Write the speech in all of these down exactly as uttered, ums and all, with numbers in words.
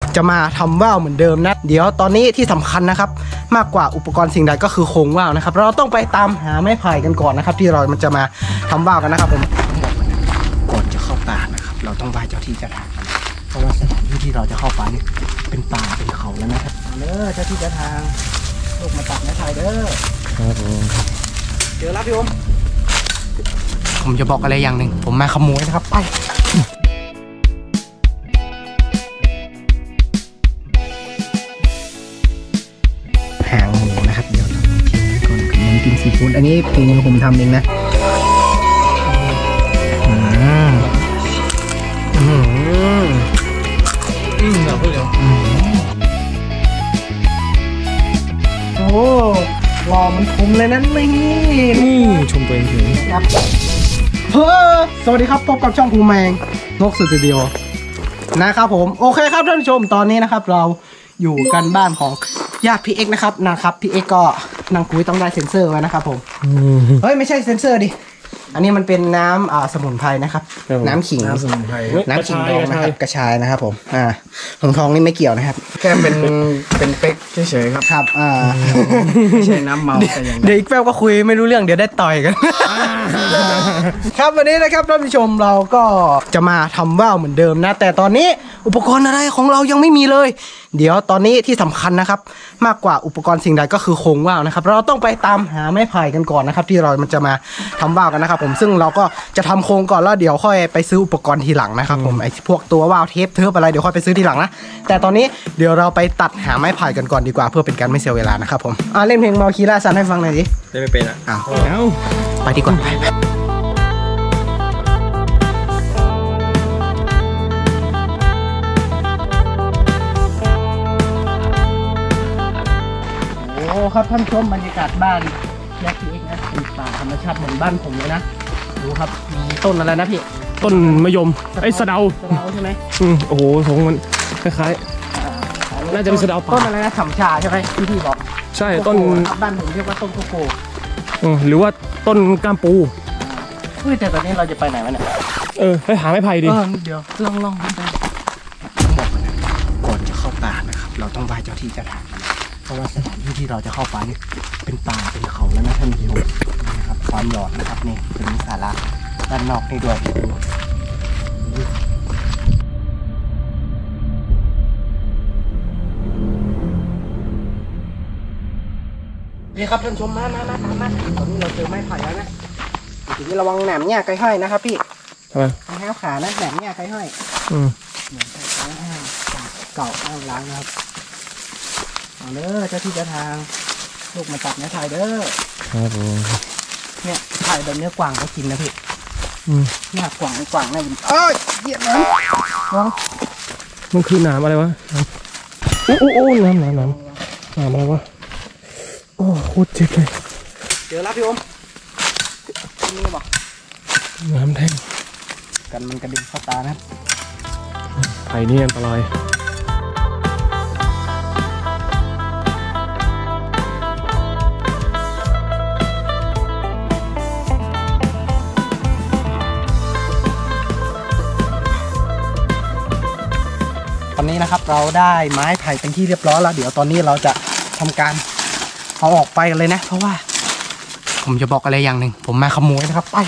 จะมาทำว่าวเหมือนเดิมนะเดี๋ยวตอนนี้ที่สำคัญนะครับมากกว่าอุปกรณ์สิ่งใดก็คือโครงว่าวนะครับเราต้องไปตามหาไม้ไผ่กันก่อนนะครับที่เรามันจะมาทำว่าวกันนะครับผมก่อนจะเข้าป่านะครับเราต้องไหว้เจ้าที่เจ้าทางกันเพราะว่าสถานที่ที่เราจะเข้าป่านี่เป็นป่าเป็นเขาแล้วนะครับเด้อเจ้าที่เจ้าทางลูกมาตัดไม้ไผ่เด้อครับผมเจอแล้วพี่ผมผมจะบอกอะไรอย่างหนึ่งผมมาขโมยนะครับไปหางหมูนะครับเดี๋ยวเราทิ้งไว้ก่อนขนมกินซีฟู้ดอันนี้ฝีมือผมทำเองนะอืมอืมอืมแบบเร็วโอ้รอมันคุ้มเลยนั่นนี่นี่ชมตัวเองถึงครับเฮ้อสวัสดีครับพบกับช่องภูแมงนกสตูดิโอนะครับผมโอเคครับท่านผู้ชมตอนนี้นะครับเราอยู่กันบ้านของญาติพี่เอ็กนะครับนะครับพี่เอ็กก็นางคุยต้องได้เซ็นเซอร์ไว้นะครับผมเฮ้ยไม่ใช่เซ็นเซอร์ดิอันนี้มันเป็นน้ำอ่าสมุนไพรนะครับน้ำขิงน้ำสมุนไพรน้ำขิงดองนะครับกระชายนะครับผมอ่าหงทองนี่ไม่เกี่ยวนะครับแค่เป็นเป็นเป๊กเฉยๆครับครับอ่าไม่ใช่น้ำเมาแต่อย่างเดี๋ยวอีกแป๊บก็คุยไม่รู้เรื่องเดี๋ยวได้ต่อยกันครับวันนี้นะครับท่านผู้ชมเราก็จะมาทำว่าวเหมือนเดิมนะแต่ตอนนี้อุปกรณ์อะไรของเรายังไม่มีเลยเดี๋ยวตอนนี้ที่สำคัญนะครับมากกว่าอุปกรณ์สิ่งใดก็คือโครงว่าวนะครับเราต้องไปตามหาไม้ไผ่กันก่อนนะครับที่เรามันจะมาทำว่าวกันนะครับผมซึ่งเราก็จะทำโครงก่อนแล้วเดี๋ยวค่อยไปซื้ออุปกรณ์ทีหลังนะครับผมไอ้พวกตัวว่าวเทปเทิร์ฟอะไรเดี๋ยวค่อยไปซื้อทีหลังนะแต่ตอนนี้เดี๋ยวเราไปตัดหาไม้ไผ่กันก่อนดีกว่าเพื่อเป็นการไม่เสียเวลานะครับผมอ่าเล่นเพลงเมาคีร่าซันให้ฟังหน่อยดิได้ไม่เป็นอ่ะอ้าวไปดีกว่าโอ้ครับท่านชมบรรยากาศบ้านแยกพี่เอ็กนะเป็นป่าธรรมชาติเหมือนบ้านผมเลยนะดูครับมีต้นอะไรนะพี่ต้นมะยมไอ้สะเดาสะเดาใช่ไหมอืมโอ้โหทรงมันคล้ายๆน่าจะเป็นสะเดาป่าต้นอะไรนะฉ่ำชาใช่ไหมที่พี่บอกใช่ต้นบ้านผมเรียกว่าต้นโกโก้หรือว่าต้นก้ามปูเฮ้ยแต่ตอนนี้เราจะไปไหนวะเนี่ยเออไปหาไม้ไผ่ดิเดี๋ยวลองลองไปบอกนะก่อนจะเข้าป่านะครับเราต้องไหว้เจ้าที่เจ้าทางเพราะว่าสถานที่ที่เราจะเข้าไปนี่เป็นป่าเป็นเขาแล้วนะท่านผู้ชมนะครับความหลอนนะครับนี่จะมีศาลาด้านนอกนี่ด้วยนี่ครับท่านชมมามามามาตอนนี้เราเจอไม้ไผ่แล้วนะทีนี้ระวังแหนมเนี่ยไก่ห้อยนะครับพี่ทำไมแห้วขานะแหนมเนี่ยไก่ห้อยอืมเหมือนไก่ห้อยเก่าอ้าวล้างนะครับเอาเด้อเจ้าที่เจ้าทางลูกมาตัดเนื้อไทยเด้อครับผมเนี่ยไทยแบบเนื้อกวางก็กินนะพี่อืมเนี่ยกวางกวางเนี่ยเอ้ยเหยียบน้ำน้องมันคือน้ำอะไรวะโอ้โอ้โอ้น้ำน้ำน้ำน้ำอะไรวะโอ้โคตรเจ็บเลยเจอแล้วพี่อมนี่บอกน้ำแทงกันมันกระดิ่งเข้าตานะไผ่นี่อันตรายตอนนี้นะครับเราได้ไม้ไผ่เป็นที่เรียบร้อยแล้วเดี๋ยวตอนนี้เราจะทำการเอาออกไปกันเลยนะเพราะว่าผมจะบอกอะไรอย่างหนึ่งผมมาขโมยนะครับไป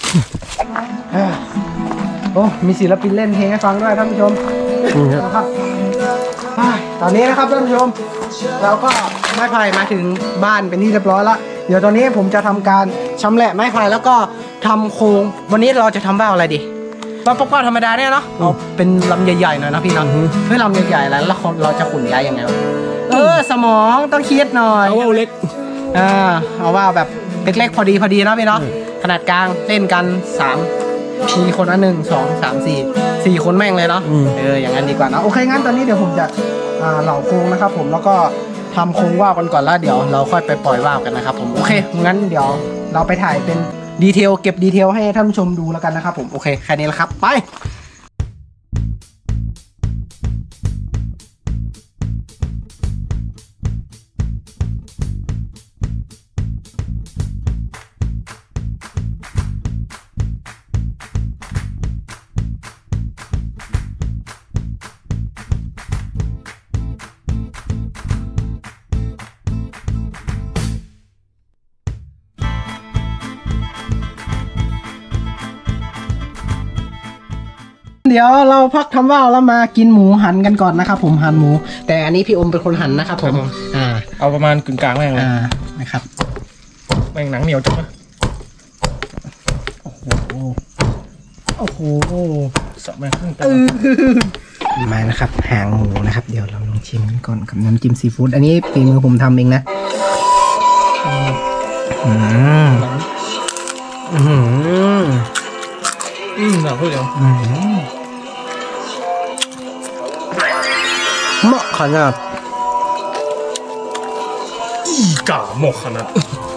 โอ้มีศิลปินเล่นเพลงให้ฟังด้วยท่านผู้ชมนะครับตอนนี้นะครับท่านผู้ชมเราก็ไม้ไผ่มาถึงบ้านเป็นที่เรียบร้อยแล้วเดี๋ยวตอนนี้ผมจะทำการชำแหละไม้ไผ่แล้วก็ทำโครงวันนี้เราจะทำบ้าอะไรดีบ้านปกป้าธรรมดาเนี่ยเนาะเอาเป็นลำใหญ่ๆหน่อยนะพี่น้องเฮ้ยลำใหญ่ๆแล้วแล้วเราจะขุนย้ายยังไงวะเออสมองต้องคิดหน่อยเอาว่าเล็กอ่าเอาว่าแบบเล็กๆพอดีพอดีนะพี่เนาะขนาดกลางเล่นกันสามพีคนละหนึ่งสองสามสี่สี่คนแม่งเลยเนาะเอออย่างนั้นดีกว่านะโอเคงั้นตอนนี้เดี๋ยวผมจะอ่าเหล่าโครงนะครับผมแล้วก็ทำโครงว่าวกันก่อนแล้วเดี๋ยวเราค่อยไปปล่อยว่าวกันนะครับผมโอเคงั้นเดี๋ยวเราไปถ่ายเป็นดีเทลเก็บดีเทลให้ท่านผู้ชมดูแล้วกันนะครับผมโอเคแค่นี้แหละครับไปเเดี๋ยวเราพักทำว่าวแล้วมากินหมูหันกันก่อนนะครับผมหั่นหมู แต่อันนี้พี่อมเป็นคนหั่นนะครับผมอ่าเอาประมาณกึ่งกลางแม่งเลยอ่านะครับแม่งหนังเหนียวจังวะโอ้โหโอ้โหสับแม่งครึ่งตัวมานะครับหางหมูนะครับเดี๋ยวเราลองชิมกันก่อนกับน้ำจิ้มซีฟู้ดอันนี้ฝีมือผมทำเองนะอืมอืมอืมหนักพูดเดียวเหมาะขนาดอีกาเหมาะขนาด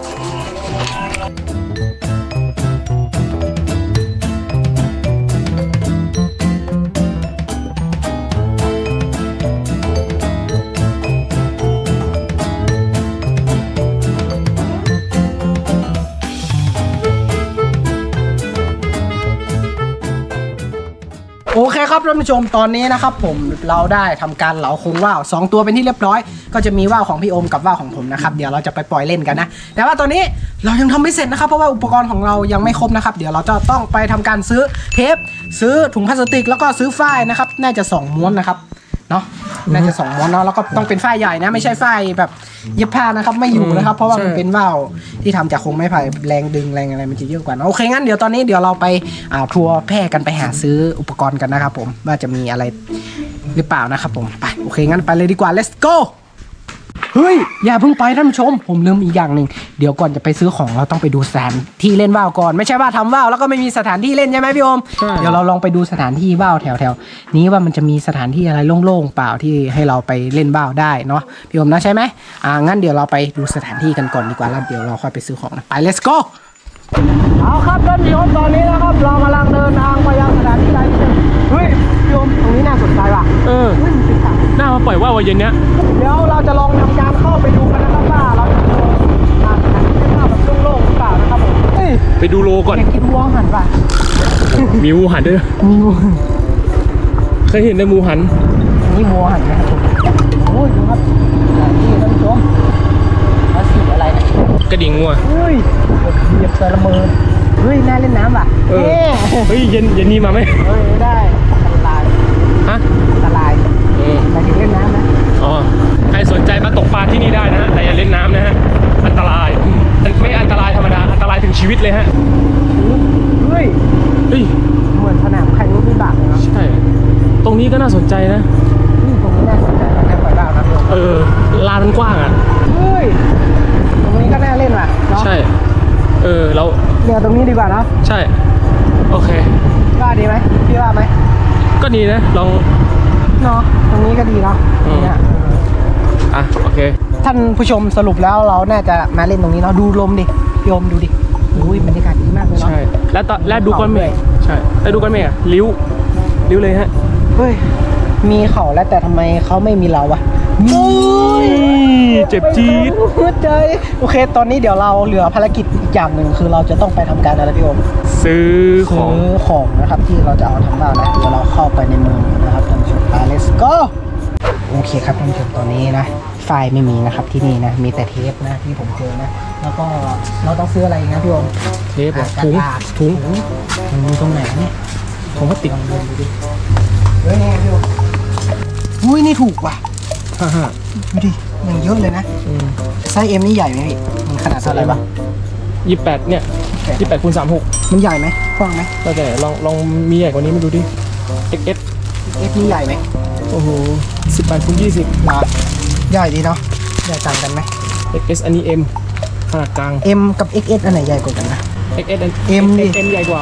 โอเคครับท่านผู้ชมตอนนี้นะครับผมเราได้ทำการเหลาโครงว่าวสองตัวเป็นที่เรียบร้อยก็จะมีว่าวของพี่โอมกับว่าวของผมนะครับเดี๋ยวเราจะไปปล่อยเล่นกันนะแต่ว่าตอนนี้เรายังทำไม่เสร็จนะครับเพราะว่าอุปกรณ์ของเรายังไม่ครบนะครับเดี๋ยวเราจะต้องไปทำการซื้อเทปซื้อถุงพลาสติกแล้วก็ซื้อฝ้ายนะครับน่าจะสองม้วนนะครับเนาะน่าจะสองม้วนเนาะแล้วก็ต้องเป็นฝ้ายใหญ่นะไม่ใช่ฝ้ายแบบเย็บผ้านะครับไม่อยู่นะครับเพราะว่ามันเป็นว่าวที่ทำจากโครงไม้ไผ่แรงดึงแรงอะไรมันจะเยอะกว่าโอเคงั้นเดี๋ยวตอนนี้เดี๋ยวเราไปอ่าทัวร์แพร่กันไปหาซื้ออุปกรณ์กันนะครับผมว่าจะมีอะไรหรือเปล่านะครับผมไปโอเคงั้นไปเลยดีกว่า let's go เฮ้ยอย่าเพิ่งไปท่านผู้ชมผมลืมอีกอย่างหนึ่งเดี๋ยวก่อนจะไปซื้อของเราต้องไปดูสถานที่เล่นว่าวก่อนไม่ใช่ว่าทำว่าวแล้วก็ไม่มีสถานที่เล่นใช่ไหมพี่โอมเดี๋ยวเราลองไปดูสถานที่ว่าวแถวแถวนี้ว่ามันจะมีสถานที่อะไรโล่งๆเปล่าที่ให้เราไปเล่นว่าวได้เนาะพี่โอมนะใช่ไหมอ่างั้นเดี๋ยวเราไปดูสถานที่กันก่อนดีกว่าแล้วเดี๋ยวเราค่อยไปซื้อของนะไป let's go เอาครับท่านผู้ชมตอนนี้นะครับเรากำลังเดินทางไปยังสถานที่ใดที่หนึ่งเฮ้ยพี่โอมตรงนี้น่าสนใจว่ะเออน่ามาปล่อยว่าววันเย็นเนี้ยเดี๋ยวเราจะลองทำการเข้าไปดูกันนะครับว่าเราจะเจอสถานที่ว่าวแบบโล่งๆหรือเปล่านะครับผมไปดูโลก่อนอยากกินวัวหันป่ะมีวัวหันด้วยมีวัวเคยเห็นในหมูหันนี่วัวหันนะครับผมโอ้ยดูครับนี่ท่านผู้ชมแล้วสีอะไรนะกระดิ่งงัวเฮ้ยเหยียบใส่ละเมอเฮ้ยน่าเล่นน้ำป่ะเฮ้ยเย็นเย็นนี้มาไหมเฮ้ยได้อันตรายฮะอันตรายหมายถึงเล่นน้ำนะอ๋อใครสนใจมาตกปลาที่นี่ได้นะแต่อย่าเล่นน้ำนะฮะอันตรายไม่อันตรายธรรมดาอันตรายถึงชีวิตเลยฮะเฮ้ยเฮ้ยเหมือนสนามแข่งรถวิบากเลยเนาะใช่ตรงนี้ก็น่าสนใจนะตรงนี้น่าสนใจเราแค่ปล่อยบ้างครับเออลานมันกว้างอ่ะเฮ้ยตรงนี้ก็น่าเล่นว่ะใช่เออเราเนี่ยตรงนี้ดีกว่าเนาะใช่โอเคว่าดีไหมพี่ว่าไหมก็ดีนะลองเนาะตรงนี้ก็ดีเนาะเนี่ยอ่ะโอเคท่านผู้ชมสรุปแล้วเราน่าจะมาเล่นตรงนี้เนาะดูลมดิพี่อมดูดิอุ้ยบรรยากาศดีมากเลยเนาะใช่แล้วตอนแล้วดูก้อนเมฆใช่แล้วดูก้อนเมฆอะลิ้วลิ้วเลยฮะเฮ้ยมีเขาแล้วแต่ทำไมเขาไม่มีเราอะเจ็บจี๊ดหัวใจโอเคตอนนี้เดี๋ยวเราเหลือภารกิจอีกอย่างหนึ่งคือเราจะต้องไปทำการอะไรพี่อมซื้อของซื้อของนะครับที่เราจะเอาทำบ้านนะเดี๋ยวเราเข้าไปในเมืองนะครับท่านผู้ชมไป let's go โอเคครับท่านผู้ชมตอนนี้นะไฟไม่มีนะครับที่นี่นะมีแต่เทปนะที่ผมเจอนะแล้วก็เราต้องซื้ออะไรนะพี่อมเทปถุงถุงมันมีตรงไหนเนี่ยผมก็ติดดูดิเฮ้ยนี่พี่อมอุ้ยนี่ถูกว่ะฮ่าฮ่าดูดิมันเยอะเลยนะไซส์เอ็มนี่ใหญ่ไหมพี่มันขนาดเท่าไหร่วะยี่สิบแปดเนี่ยยี่สิบแปดคูณสามหกมันใหญ่ไหมกว้างไหมก็แต่ลองลองมีใหญ่กว่านี้มาดูดิ เอ็กซ์ เอสเอ็กซ์นี่ใหญ่ไหมโอ้โหสิบแปดคูณยี่สิบมาใหญ่ดีเนาะใหญ่ต่างกันไหมเอ็กซ์ เอส อันนี้ M ขนาดกลาง M กับ เอ็กซ์ เอส อันไหนใหญ่กว่ากันนะเอ็กซ์ เอส M M ใหญ่กว่า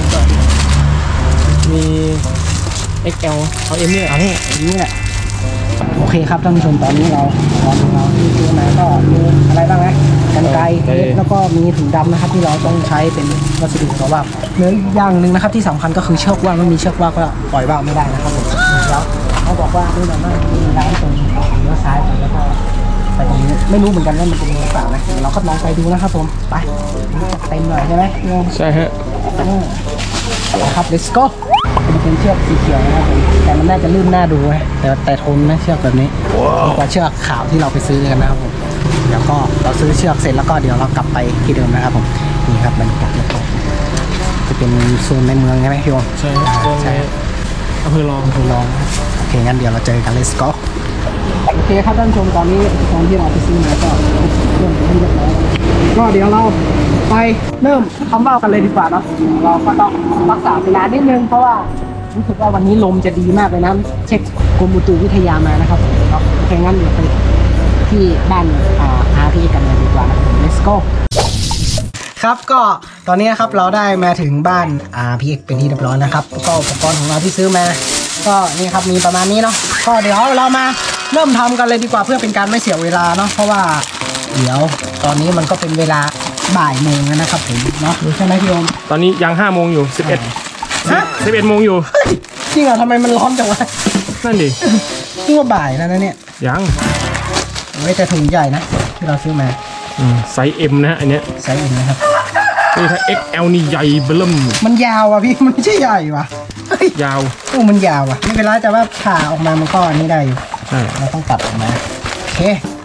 มี เอ็กซ์ แอล เอา M เนี่ยเอาเนี่ยนี่แหละโอเคครับท่านผู้ชมตอนนี้เราของเราที่ซื้อมาก็มีอะไรบ้างนะกันไกรแล้วก็มีถุงดำนะครับที่เราต้องใช้เป็นวัสดุเพราะว่าเนื้ออย่างหนึ่งนะครับที่สำคัญก็คือเชือกว่าวไม่มีเชือกว่าวก็ปล่อยว่าวไม่ได้นะครับผมแล้วเขาบอกว่านี่มันมีร้านตรงเลี้ยวซ้ายไปแล้วก็ไปตรงนี้ไม่รู้เหมือนกันว่ามันเป็นเรือเปล่านะเดี๋ยวเราก็ลองไปดูนะครับผมไปจัดเต็มหน่อยใช่ไหมใช่ฮะครับ let's goเป็นเชือกสีเขียวนะครับผมแต่มันน่าจะลื่นหน้าดูนะแต่แต่ทนนะเชือกแบบนี้ดีกว่าเชือกขาวที่เราไปซื้อกันนะครับผมเดี๋ยวก็เราซื้อเชือกเสร็จแล้วก็เดี๋ยวเรากลับไปที่เดิมนะครับผมนี่ครับบรรยากาศจะเป็นโซนในเมืองใช่ไหมพี่โอใช่ใช่อำเภอรองอำเภอรองโอเคงั้นเดี๋ยวเราเจอกัน let's go โอเคครับท่านผู้ชมตอนนี้ตอนที่เราไปซื้อมาก็เริ่มเป็นที่เรียบร้อยก็เดี๋ยวเราไปเริ่มทำว่าวกันเลยดีกว่าเนาะเราก็ต้องรักษาเวลานิดนึงเพราะว่ารู้สึกว่าวันนี้ลมจะดีมากเลยนะเช็คกรมอุตุวิทยามานะครับเนาะโอเคงั้นเดี๋ยวไปที่บ้านอ่าอาพี่กันเลยดีกว่านะครับ let's go ครับก็ตอนนี้ครับเราได้มาถึงบ้านอาพี่เป็นที่เรียบร้อยนะครับก็อุปกรณ์ของเราที่ซื้อมาก็นี่ครับมีประมาณนี้เนาะก็เดี๋ยวเรามาเริ่มทำกันเลยดีกว่าเพื่อเป็นการไม่เสียเวลาเนาะเพราะว่าเดี๋ยวตอนนี้มันก็เป็นเวลาบ่ายโมงแล้วนะครับผมเนาะใช่ไหมพี่โอมตอนนี้ยังห้าโมงอยู่สิบเอ็ดฮะสิบเอ็ดโมงอยู่จริงเหรอทำไมมันร้อนจังวะนั่นดินี่ว่าบ่ายแล้วนะเนี่ยยังไม่แต่ถุงใหญ่นะที่เราซื้อมาไซส์ M นะอันเนี้ยไซส์ M นะครับนี่ถ้า เอ็กซ์ แอล นี่ใหญ่เบิ่มมันยาวอ่ะพี่มันไม่ใช่ใหญ่ว่ะยาวโอ้มันยาวอ่ะไม่เป็นไรแต่ว่าผ่าออกมามันก็อันนี้ได้อยู่เราต้องตัดออกมาโอเค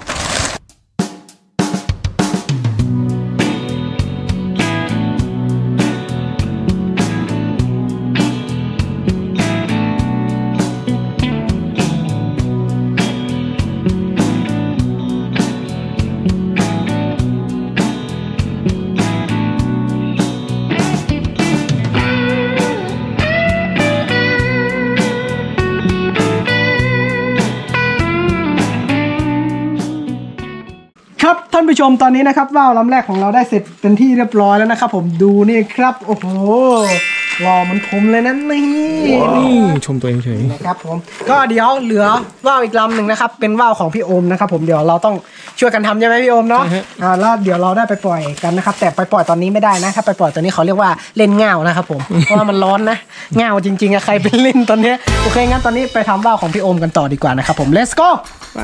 ครับท่านผู้ชมตอนนี้นะครับว่าวลำแรกของเราได้เสร็จเป็นที่เรียบร้อยแล้วนะครับผมดูนี่ครับโอ้โหรอมันคมเลยนั่นนี่นี่ชมตัวเองเฉยนะครับผมก็เดี๋ยวเหลือว่าวอีกลำหนึ่งนะครับเป็นว่าวของพี่โอมนะครับผมเดี๋ยวเราต้องช่วยกันทำใช่ไหมพี่โอมเนาะอ่าแล้วเดี๋ยวเราได้ไปปล่อยกันนะครับแต่ไปปล่อยตอนนี้ไม่ได้นะถ้าไปปล่อยตอนนี้เขาเรียกว่าเล่นง่าวนะครับผมเพราะว่ามันร้อนนะง่าวจริงๆอะใครเป็นเล่นตอนนี้โอเคงั้นตอนนี้ไปทำว่าวของพี่โอมกันต่อดีกว่านะครับผม let's go ไป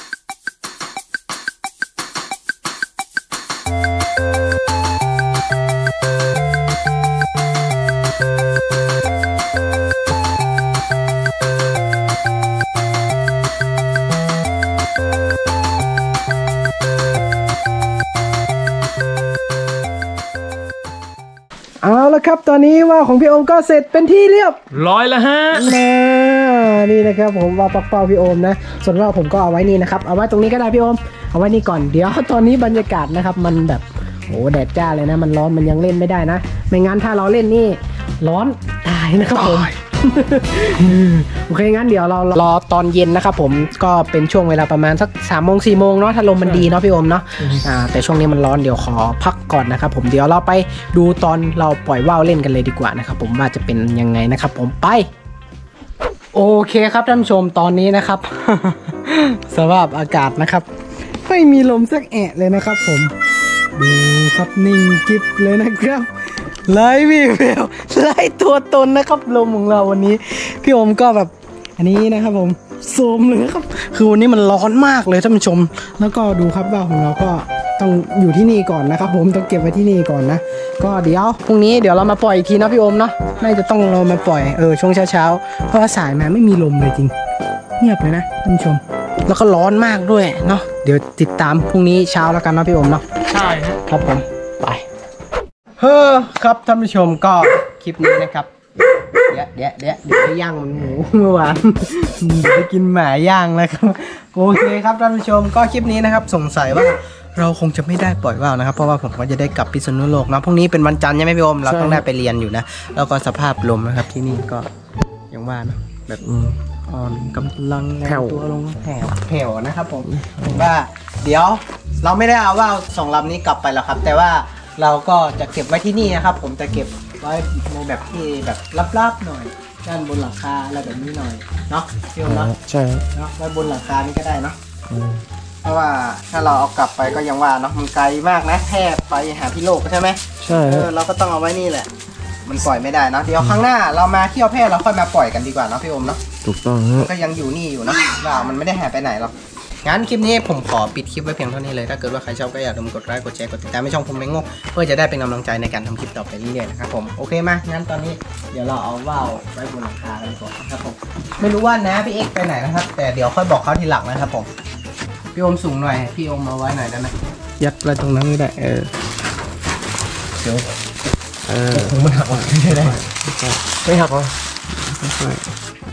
เอาละครับตอนนี้ว่าของพี่โอมก็เสร็จเป็นที่เรียบร้อยแล้วฮะมานี่นะครับผมว่าปักเป้าพี่โอมนะส่วนว่าผมก็เอาไว้นี่นะครับเอาไว้ตรงนี้ก็ได้พี่โอมเอาไว้นี่ก่อนเดี๋ยวตอนนี้บรรยากาศนะครับมันแบบโอ้แดดจ้าเลยนะมันร้อนมันยังเล่นไม่ได้นะไม่งั้นถ้าเราเล่นนี่ร้อนตายนะครับผมโอเคงั้นเดี๋ยวเรารอตอนเย็นนะครับผมก็เป็นช่วงเวลาประมาณสักสามโมงสี่โมงเนาะถ้าลมมันดีเนาะพี่โอมเนาะอ่าแต่ช่วงนี้มันร้อนเดี๋ยวขอพักก่อนนะครับผมเดี๋ยวเราไปดูตอนเราปล่อยว่าวเล่นกันเลยดีกว่านะครับผมว่าจะเป็นยังไงนะครับผมไปโอเคครับท่านผู้ชมตอนนี้นะครับ สภาพอากาศนะครับไม่มีลมสักแอะเลยนะครับผมดูครับนิ่งกิ๊บเลยนะครับไล่พี่เบลไล่ตัวตนนะครับลมของเราวันนี้พี่โอมก็แบบอันนี้นะครับผมโซมเลยครับคือวันนี้มันร้อนมากเลยท่านผู้ชมแล้วก็ดูครับว่าของเราก็ต้องอยู่ที่นี่ก่อนนะครับผมต้องเก็บไว้ที่นี่ก่อนนะก็เดี๋ยวพรุ่งนี้เดี๋ยวเรามาปล่อยอีกทีนะพี่โอมเนาะน่าจะต้องเรามาปล่อยเออช่วงเช้าๆเพราะว่าสายมาไม่มีลมเลยจริงเงียบเลยนะท่านผู้ชมแล้วก็ร้อนมากด้วยเนาะเดี๋ยวติดตามพรุ่งนี้เช้าแล้วกันนะพี่โอมเนาะใช่ครับผมไปเฮ้อครับท่านผู้ชมก็คลิปนี้นะครับเดี๋ยวเดี๋ยวเดี๋ยวเดี๋ยวไปย่างมันหมูเมื่อวานเดี๋ยวไปกินหมาย่างนะครับโอเคครับท่านผู้ชมก็คลิปนี้นะครับสงสัยว่าเราคงจะไม่ได้ปล่อยว่าวนะครับเพราะว่าผมก็จะได้กลับพิษณุโลกนะพรุ่งนี้เป็นวันจันทร์ใช่ไหมพี่โอมเราต้องได้ไปเรียนอยู่นะแล้วก็สภาพลมนะครับที่นี่ก็อย่างว่านะแบบอ่อนกำลังแผ่วตัวลงแผ่วแผ่วนะครับผมผมว่าเดี๋ยวเราไม่ได้เอาว่าวสองลำนี้กลับไปหรอกครับแต่ว่าเราก็จะเก็บไว้ที่นี่นะครับผมจะเก็บไว้ในแบบที่แบบลับๆหน่อยด้านบนหลังคาอะไรแบบนี้หน่อยเนาะพี่โอมเนาะใช่เนาะไว้บนหลังคานี่ก็ได้เนาะเพราะว่าถ้าเราเอากลับไปก็ยังว่าเนาะมันไกลมากนะแพร่ไปหาพี่โลกใช่ไหมใช่เออเราก็ต้องเอาไว้นี่แหละมันปล่อยไม่ได้เนาะเดี๋ยวครั้งหน้าเรามาเที่ยวแพร่เราค่อยมาปล่อยกันดีกว่าเนาะพี่โอมเนาะถูกต้องมันก็ยังอยู่นี่อยู่นะว่ามันไม่ได้หายไปไหนหรอกงั้นคลิปนี้ผมขอปิดคลิปไว้เพียงเท่านี้เลยถ้าเกิดว่าใครชอบก็อย่าลืมกดไลค์กดแชร์กดติดตามให้ช่องผมแมงโง่เพื่อจะได้เป็นกำลังใจในการทำคลิปต่อไปเรื่อยๆนะครับผมโอเคมางั้นตอนนี้เดี๋ยวเราเอาว่าวไว้บนหลังคากันก่อนนะครับผมไม่รู้ว่านะพี่เอ็กไปไหนนะครับแต่เดี๋ยวค่อยบอกเขาทีหลังนะครับผมพี่โอมสูงหน่อยพี่โอมมาไว้หน่อยได้ไหมยัดไว้ตรงนั้นไม่ได้เออเดี๋ยวเออผมไม่หักไม่ได้ไม่หักหรอ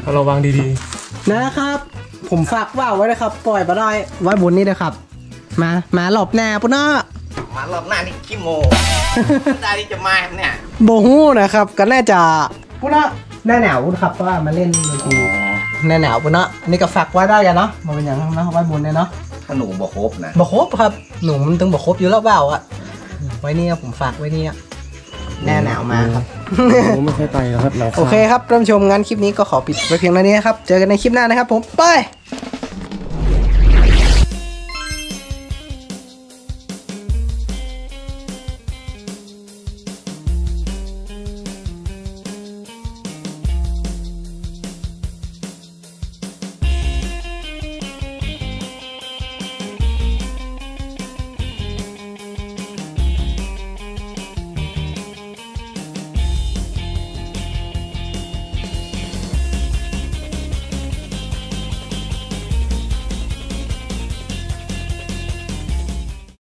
เอาเราวางดีนะครับ ผมฝากว่าวไว้นะครับ ปล่อยมาได้ไว้บนนี้นะครับ มามาหลบแน่ปุ๊เนาะมารอบหน้านี่ขี้โม ได้ที่จะมาเนี่ยโบฮู้นะครับก็น่าจะปุ๊เนาะหน้าหนาวครับเพราะว่ามาเล่นดนตรีหน้าหนาวปุ๊เนาะนี่ก็ฝากไว้ได้กันเนาะมาเป็นอย่างนั้นนะไว้บนเนี่ยเนาะถ้าหนูบอกครบนะบ่ครบครับหนูมันถึงบ่ครบอยู่แล้วเปล่าอ่ะไว้นี่ผมฝากไว้นี่หน้าหนาวมาครับๆผมไม่ค่อยไต่แล้วครับหลังคาโอเคครับท่านผู้ชมงั้นคลิปนี้ก็ขอปิดไว้เพียงเท่านี้นะครับ เจอกันในคลิปหน้านะครับผม ไป